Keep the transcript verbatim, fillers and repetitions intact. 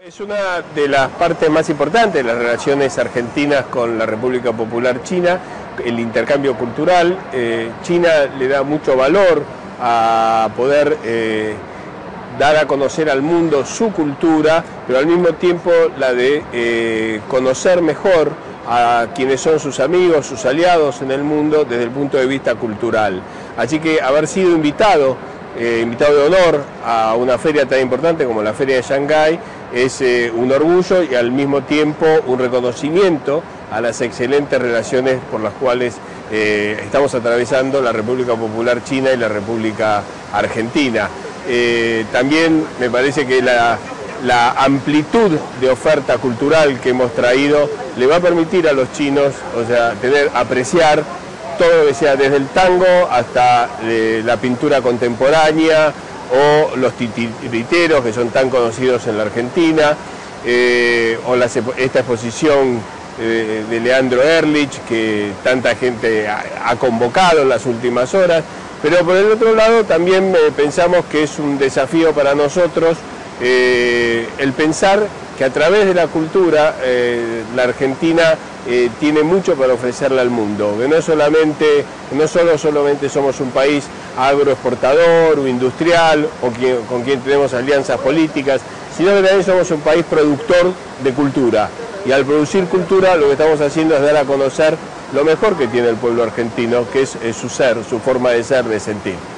Es una de las partes más importantes de las relaciones argentinas con la República Popular China, el intercambio cultural. Eh, China le da mucho valor a poder eh, dar a conocer al mundo su cultura, pero al mismo tiempo la de eh, conocer mejor a quienes son sus amigos, sus aliados en el mundo desde el punto de vista cultural. Así que haber sido invitado, eh, invitado de honor a una feria tan importante como la Feria de Shanghái, es eh, un orgullo y al mismo tiempo un reconocimiento a las excelentes relaciones por las cuales eh, estamos atravesando la República Popular China y la República Argentina. Eh, también me parece que la, la amplitud de oferta cultural que hemos traído le va a permitir a los chinos, o sea, tener, apreciar todo lo que sea desde el tango hasta eh, la pintura contemporánea, o los titiriteros que son tan conocidos en la Argentina, eh, o la, esta exposición eh, de Leandro Ehrlich que tanta gente ha, ha convocado en las últimas horas. Pero por el otro lado también eh, pensamos que es un desafío para nosotros eh, el pensar que a través de la cultura eh, la Argentina eh, tiene mucho para ofrecerle al mundo, que no solamente, no solo solamente somos un país agroexportador o industrial o quien, con quien tenemos alianzas políticas, sino que también somos un país productor de cultura. Y al producir cultura lo que estamos haciendo es dar a conocer lo mejor que tiene el pueblo argentino, que es, es su ser, su forma de ser, de sentir.